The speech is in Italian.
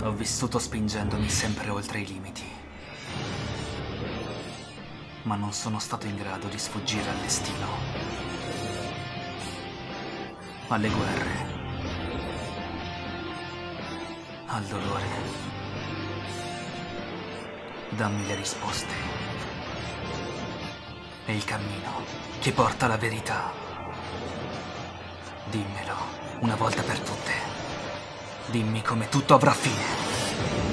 Ho vissuto spingendomi sempre oltre i limiti, ma non sono stato in grado di sfuggire al destino, alle guerre, al dolore. Dammi le risposte e il cammino che porta alla verità. Dimmelo una volta per tutte. Dimmi come tutto avrà fine.